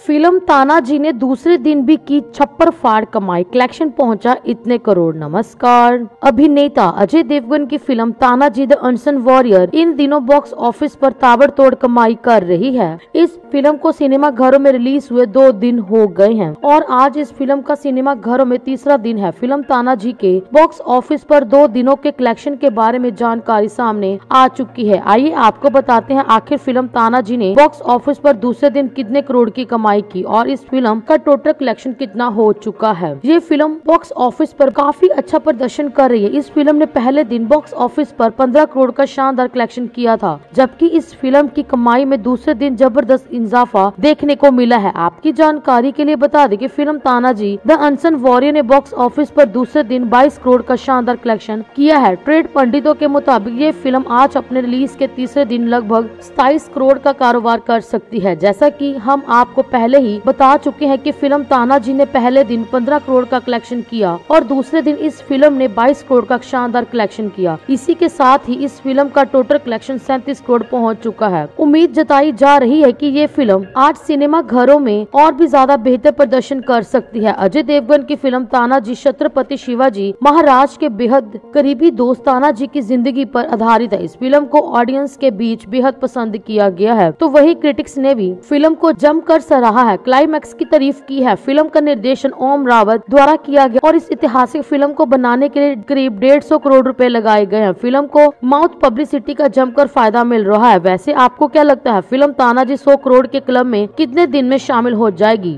Film Tanaji ने दूसरे दिन भी की छप्पर फाड़ कमाई, कलेक्शन पहुंचा इतने करोड़। नमस्कार। अभिनेता अजय देवगन की film Tanaji the unsung warrior इन दिनों बॉक्स ऑफिस पर ताबड़तोड़ कमाई कर रही है। इस फिल्म को सिनेमा घरों में रिलीज हुए 2 दिन हो गए हैं और आज इस फिल्म का सिनेमा घरों में तीसरा दिन है। फिल्म तानाजी के बॉक्स ऑफिस पर 2 दिनों के कलेक्शन के बारे में जानकारी सामने आ चुकी है। आइए आपको बताते हैं आखिर फिल्म तानाजी ने बॉक्स ऑफिस पर दूसरे दिन कितने करोड़ की कमाई की और इस फिल्म का टोटल कलेक्शन कितना हो चुका है। ये फिल्म बॉक्स ऑफिस पर काफी अच्छा प्रदर्शन कर रही है। इस फिल्म ने पहले दिन बॉक्स ऑफिस पर 15 करोड़ का शानदार कलेक्शन किया था, जबकि इस फिल्म की कमाई में दूसरे दिन जबरदस्त इजाफा देखने को मिला है। आपकी जानकारी के लिए बता दें कि film Tanaji the unsung warrior ने बॉक्स ऑफिस पर दूसरे दिन 22 करोड़ का शानदार कलेक्शन किया है। ट्रेड पंडितों के मुताबिक ये फिल्म आज अपने रिलीज के तीसरे दिन लगभग 27 करोड़ का कारोबार कर सकती है। जैसा कि हम आपको पहले ही बता चुके हैं कि फिल्म तानाजी ने पहले दिन 15 करोड़ का कलेक्शन किया और दूसरे दिन इस फिल्म ने 22 करोड़ का शानदार कलेक्शन किया। इसी के साथ ही इस फिल्म का टोटल कलेक्शन 37 करोड़ पहुंच चुका है। उम्मीद जताई जा रही है कि ये फिल्म आज सिनेमा घरों में और भी ज्यादा बेहतर प्रदर्शन कर सकती है। अजय देवगन की फिल्म तानाजी छत्रपति शिवाजी महाराज के बेहद करीबी दोस्त तानाजी की जिंदगी पर आधारित है। इस फिल्म को ऑडियंस के बीच बेहद पसंद किया गया है, तो वही क्रिटिक्स ने भी फिल्म को जमकर सराहा है, क्लाइमैक्स की तारीफ की है। फिल्म का निर्देशन ओम रावत द्वारा किया गया और इस ऐतिहासिक फिल्म को बनाने के लिए करीब 150 करोड़ रुपए लगाए गए हैं। फिल्म को माउथ पब्लिसिटी का जमकर फायदा मिल रहा है। वैसे आपको क्या लगता है, फिल्म तानाजी 100 करोड़ के क्लब में कितने दिन में शामिल हो जाएगी?